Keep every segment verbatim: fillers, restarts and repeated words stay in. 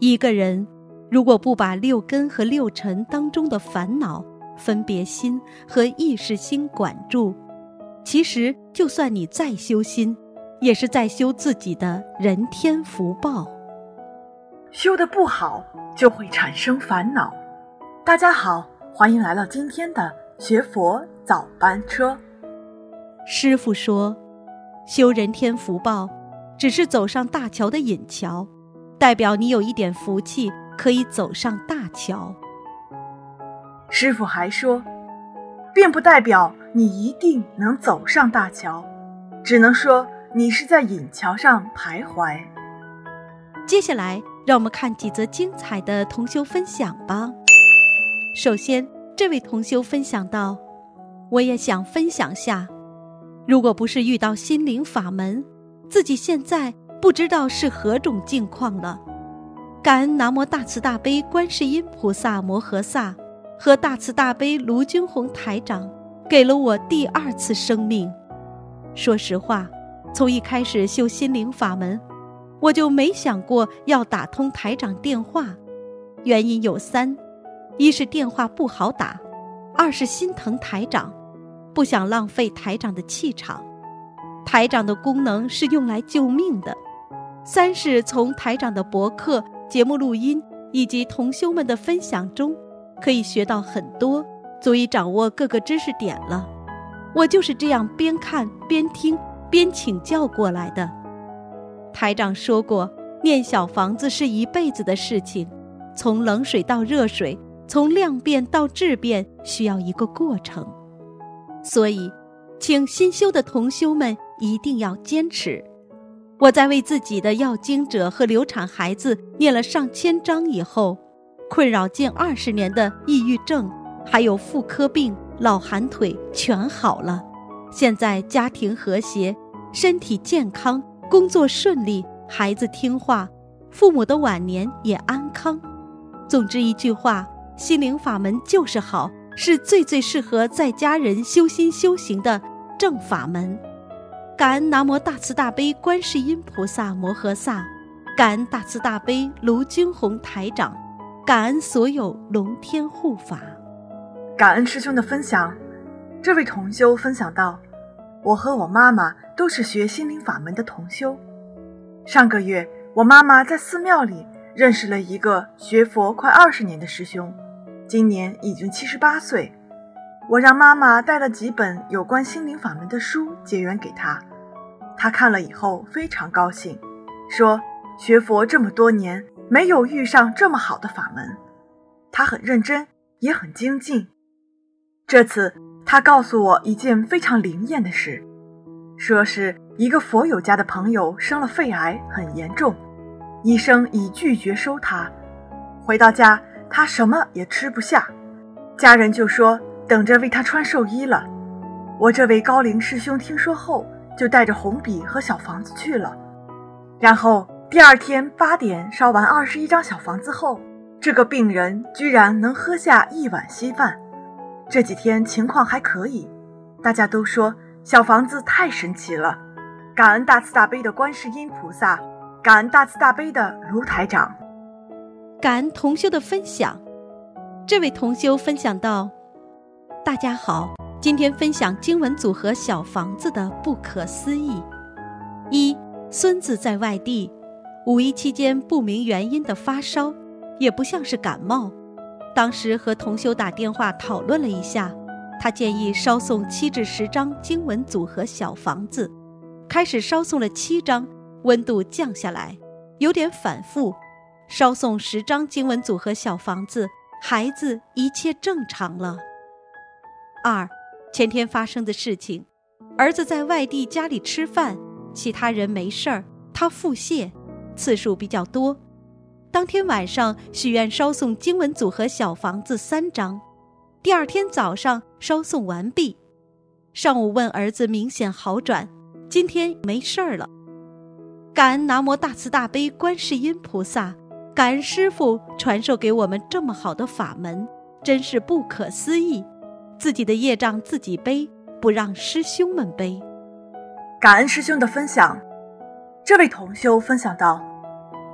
一个人如果不把六根和六尘当中的烦恼、分别心和意识心管住，其实就算你再修心，也是在修自己的人天福报。 修得不好就会产生烦恼。大家好，欢迎来到今天的学佛早班车。 师父说，修人天福报只是走上大桥的引桥，代表你有一点福气可以走上大桥。 师父还说，并不代表你一定能走上大桥，只能说你是在引桥上徘徊。 接下来让我们看几则精彩的同修分享吧。首先，这位同修分享到，我也想分享下，如果不是遇到心灵法门，自己现在不知道是何种境况了。感恩南无大慈大悲观世音菩萨摩诃萨和大慈大悲卢军宏台长，给了我第二次生命。说实话，从一开始修心灵法门，我就没想过要打通台长电话，原因有三：一是电话不好打，二是心疼台长，不想浪费台长的气场，台长的功能是用来救命的；三是从台长的博客、节目录音以及同修们的分享中，可以学到很多，足以掌握各个知识点了。我就是这样边看边听边请教过来的。台长说过，念小房子是一辈子的事情，从冷水到热水，从量变到质变，需要一个过程。所以请新修的同修们一定要坚持。我在为自己的要经者和流产孩子念了上千章以后，困扰近二十年的抑郁症还有妇科病、老寒腿全好了，现在家庭和谐，身体健康，工作顺利，孩子听话，父母的晚年也安康。总之一句话，心灵法门就是好，是最最适合在家人修心修行的正法门。感恩南无大慈大悲观世音菩萨摩诃萨，感恩大慈大悲卢军宏台长，感恩所有龙天护法。 感恩师兄的分享。这位同修分享到，我和我妈妈都是学心灵法门的同修。上个月，我妈妈在寺庙里认识了一个学佛快二十年的师兄，今年已经七十八岁。我让妈妈带了几本有关心灵法门的书结缘给他，他看了以后非常高兴，说学佛这么多年没有遇上这么好的法门。他很认真，也很精进。这次他告诉我一件非常灵验的事，说是一个佛友家的朋友生了肺癌，很严重，医生已拒绝收他。回到家，他什么也吃不下，家人就说等着为他穿寿衣了。我这位高龄师兄听说后，就带着红笔和小房子去了。然后第二天八点烧完二十一张小房子后，这个病人居然能喝下一碗稀饭。这几天情况还可以，大家都说小房子太神奇了。感恩大慈大悲的观世音菩萨，感恩大慈大悲的卢台长。 感恩同修的分享。这位同修分享到，大家好，今天分享经文组合小房子的不可思议。一，孙子在外地，五一期间不明原因的发烧，也不像是感冒。当时和同修打电话讨论了一下，他建议烧送七至十张经文组合小房子，开始烧送了七张，温度降下来，有点反复，烧送十张经文组合小房子，孩子一切正常了。二，前天发生的事情，儿子在外地家里吃饭，其他人没事儿，他腹泻，次数比较多。当天晚上许愿烧送经文组合小房子三张，第二天早上烧送完毕。上午问儿子明显好转，今天没事儿了。感恩南无大慈大悲观世音菩萨，感恩师父传授给我们这么好的法门，真是不可思议。自己的业障自己背，不让师兄们背。 感恩师兄的分享。这位同修分享到，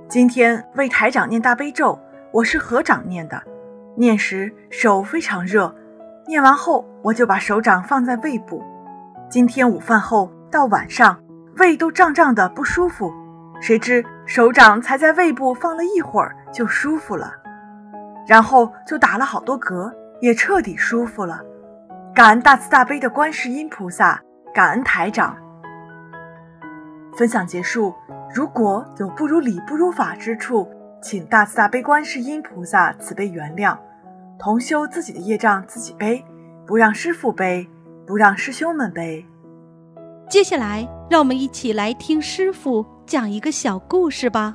今天为台长念大悲咒，我是合掌念的，念时手非常热，念完后我就把手掌放在胃部。今天午饭后到晚上，胃都胀胀的不舒服，谁知手掌才在胃部放了一会儿就舒服了，然后就打了好多嗝，也彻底舒服了。感恩大慈大悲的观世音菩萨，感恩台长。分享结束，如果有不如理不如法之处，请大慈大悲观世音菩萨慈悲原谅。同修自己的业障自己背，不让师父背，不让师兄们背。 接下来让我们一起来听师父讲一个小故事吧。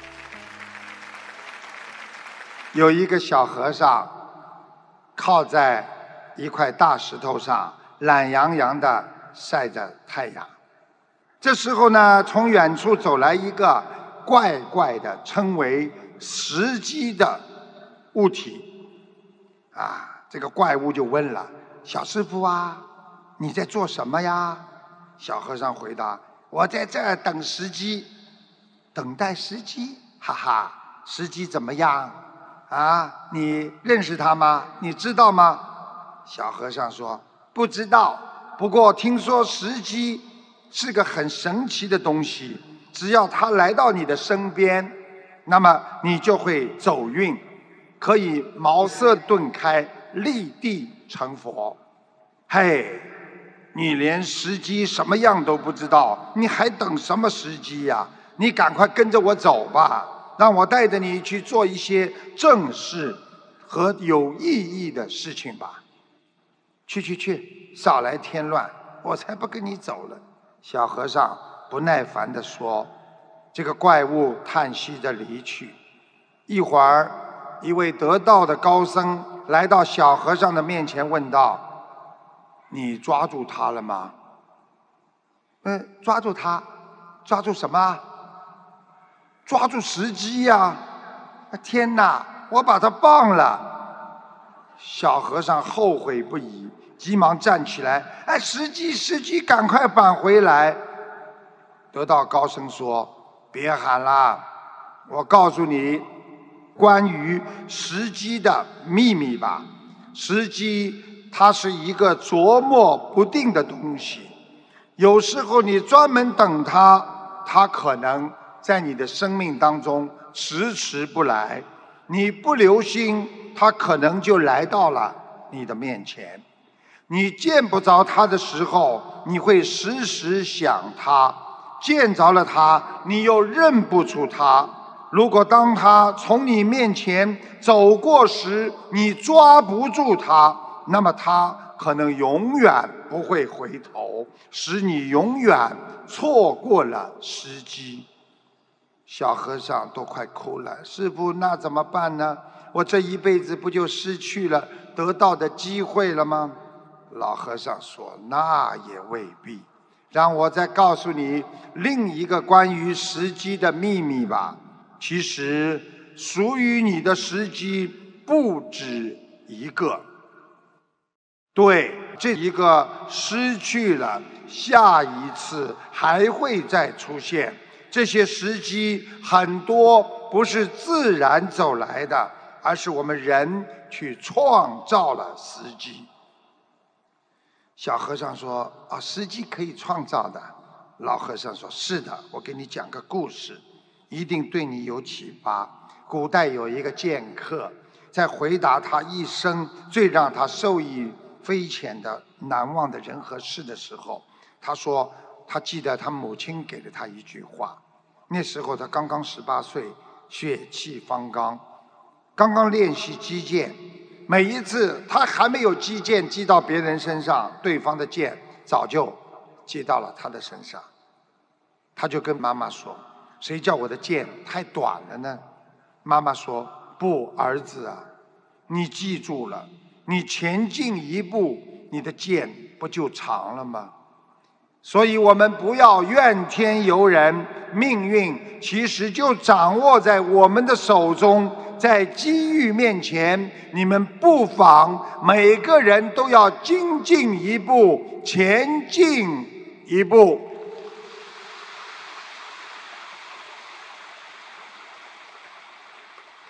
有一个小和尚靠在一块大石头上，懒洋洋地晒着太阳。这时候呢，从远处走来一个怪怪的称为石鸡的物体啊，这个怪物就问了：小师父啊，你在做什么呀？小和尚回答：我在这儿等时机。等待时机？哈哈，时机怎么样啊？你认识他吗？你知道吗？小和尚说：不知道，不过听说时机是个很神奇的东西，只要它来到你的身边，那么你就会走运，可以茅塞顿开，立地成佛。嘿，你连时机什么样都不知道，你还等什么时机呀？你赶快跟着我走吧，让我带着你去做一些正事和有意义的事情吧。去去去，少来添乱，我才不跟你走了。小和尚不耐烦地说。这个怪物叹息着离去。一会儿，一位得道的高僧来到小和尚的面前问道：你抓住他了吗？嗯，抓住他？抓住什么？抓住时机呀！天哪，我把他忘了。小和尚后悔不已，急忙站起来：哎，时机时机，赶快返回来。得道高僧说：别喊了，我告诉你关于时机的秘密吧。时机它是一个琢磨不定的东西，有时候你专门等它，它可能在你的生命当中迟迟不来，你不留心，它可能就来到了你的面前。你见不着它的时候，你会时时想它，见着了它，你又认不出它。如果当它从你面前走过时，你抓不住它，那么它可能永远不会回头，使你永远错过了时机。小和尚都快哭了，师父，那怎么办呢？我这一辈子不就失去了得到的机会了吗？老和尚说：那也未必。让我再告诉你另一个关于时机的秘密吧。其实属于你的时机不止一个，对，这一个失去了，下一次还会再出现。这些时机很多不是自然走来的，而是我们人去创造了时机。小和尚说：啊，时机可以创造的。老和尚说：是的，我给你讲个故事，一定对你有启发。古代有一个剑客，在回答他一生最让他受益匪浅的难忘的人和事的时候，他说他记得他母亲给了他一句话。那时候他刚刚十八岁，血气方刚，刚刚练习击剑。每一次他还没有击剑击到别人身上，对方的剑早就击到了他的身上。他就跟妈妈说：谁叫我的剑太短了呢？妈妈说：不，儿子啊，你记住了，你前进一步，你的剑不就长了吗？所以我们不要怨天尤人，命运其实就掌握在我们的手中。在机遇面前，你们不妨每个人都要精进一步，前进一步。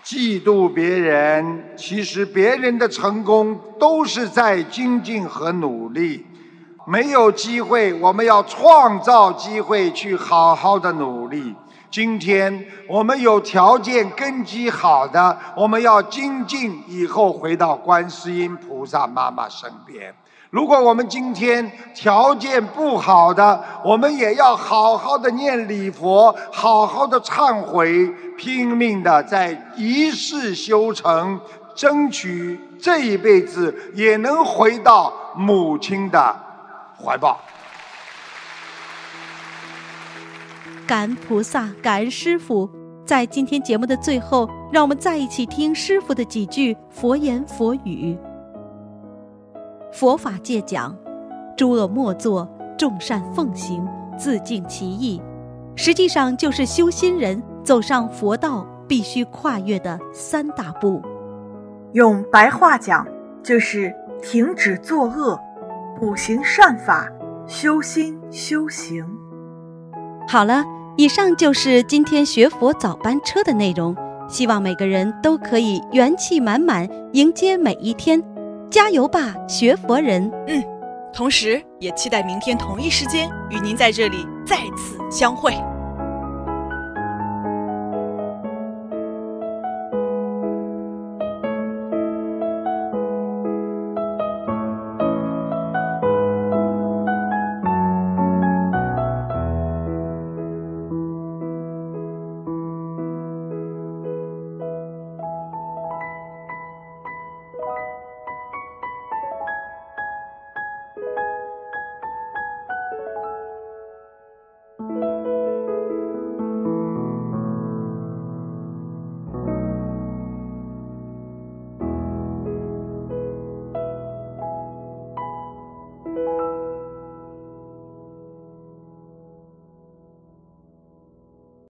嫉妒别人，其实别人的成功都是在精进和努力。没有机会，我们要创造机会去好好的努力。今天我们有条件根基好的，我们要精进，以后回到观世音菩萨妈妈身边。如果我们今天条件不好的，我们也要好好的念礼佛，好好的忏悔，拼命的在一世修成，争取这一辈子也能回到母亲的怀抱。 感恩菩萨，感恩师父。在今天节目的最后，让我们再一起听师父的几句佛言佛语。佛法界讲，诸恶莫作，众善奉行，自净其意，实际上就是修心人走上佛道必须跨越的三大步。 用白话讲，就是停止作恶，补行善法，修心修行。 好了，以上就是今天学佛早班车的内容，希望每个人都可以元气满满迎接每一天。加油吧，学佛人！ 嗯，同时也期待明天同一时间与您在这里再次相会。